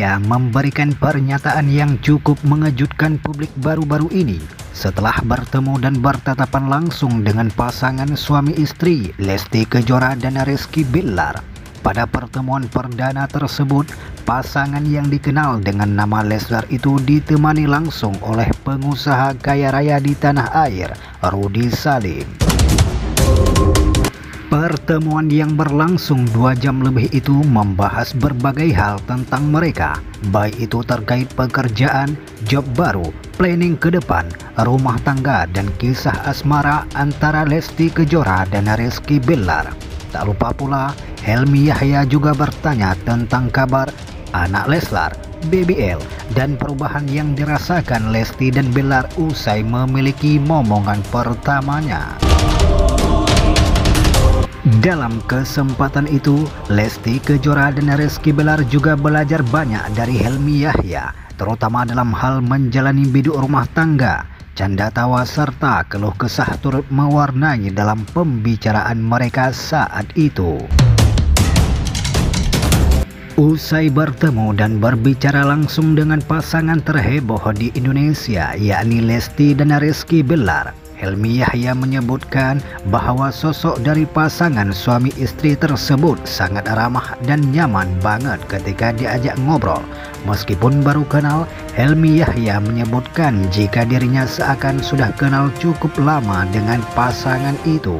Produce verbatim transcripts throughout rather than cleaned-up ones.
Yahya memberikan pernyataan yang cukup mengejutkan publik baru-baru ini setelah bertemu dan bertatapan langsung dengan pasangan suami istri Lesti Kejora dan Rizky Bilar. Pada pertemuan perdana tersebut, pasangan yang dikenal dengan nama Leslar itu ditemani langsung oleh pengusaha kaya raya di tanah air, Rudy Salim. Pertemuan yang berlangsung dua jam lebih itu membahas berbagai hal tentang mereka, baik itu terkait pekerjaan, job baru, planning ke depan, rumah tangga, dan kisah asmara antara Lesti Kejora dan Rizky Bilar. Tak lupa pula, Helmi Yahya juga bertanya tentang kabar anak Leslar, B B L, dan perubahan yang dirasakan Lesti dan Bilar usai memiliki momongan pertamanya. Dalam kesempatan itu, Lesti Kejora dan Rizky Bilar juga belajar banyak dari Helmi Yahya, terutama dalam hal menjalani biduk rumah tangga. Canda tawa serta keluh kesah turut mewarnai dalam pembicaraan mereka saat itu. Usai bertemu dan berbicara langsung dengan pasangan terheboh di Indonesia, yakni Lesti dan Rizky Bilar, Helmi Yahya menyebutkan bahwa sosok dari pasangan suami istri tersebut sangat ramah dan nyaman banget ketika diajak ngobrol. Meskipun baru kenal, Helmi Yahya menyebutkan jika dirinya seakan sudah kenal cukup lama dengan pasangan itu.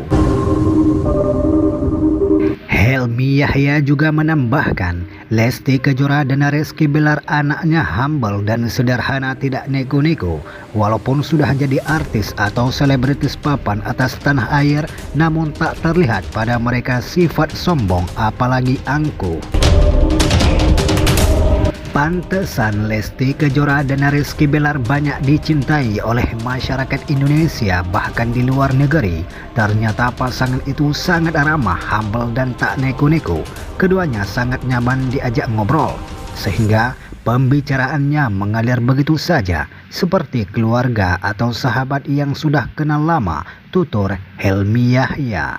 Helmi Yahya juga menambahkan, Lesti Kejora dan Rizky Bilar anaknya humble dan sederhana, tidak neko-neko. Walaupun sudah jadi artis atau selebritis papan atas tanah air, namun tak terlihat pada mereka sifat sombong apalagi angkuh. Pantesan Lesti Kejora dan Rizky Bilar banyak dicintai oleh masyarakat Indonesia bahkan di luar negeri. Ternyata pasangan itu sangat ramah, humble, dan tak neko-neko. Keduanya sangat nyaman diajak ngobrol, sehingga pembicaraannya mengalir begitu saja, seperti keluarga atau sahabat yang sudah kenal lama, tutur Helmi Yahya.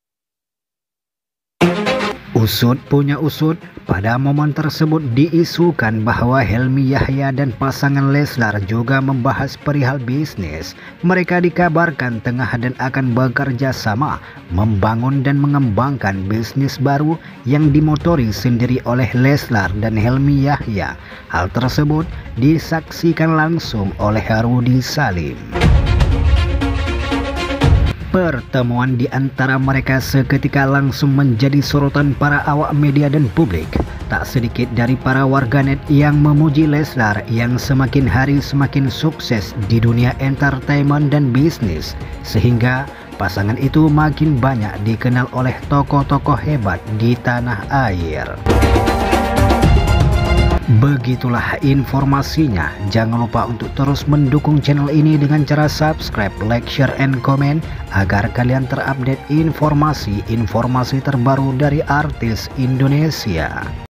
Usut punya usut, pada momen tersebut diisukan bahwa Helmi Yahya dan pasangan Leslar juga membahas perihal bisnis. Mereka dikabarkan tengah dan akan bekerja sama membangun dan mengembangkan bisnis baru yang dimotori sendiri oleh Leslar dan Helmi Yahya. Hal tersebut disaksikan langsung oleh Rudy Salim. Pertemuan di antara mereka seketika langsung menjadi sorotan para awak media dan publik. Tak sedikit dari para warganet yang memuji Leslar yang semakin hari semakin sukses di dunia entertainment dan bisnis, sehingga pasangan itu makin banyak dikenal oleh tokoh-tokoh hebat di tanah air. Begitulah informasinya. Jangan lupa untuk terus mendukung channel ini dengan cara subscribe, like, share, and comment agar kalian terupdate informasi-informasi terbaru dari artis Indonesia.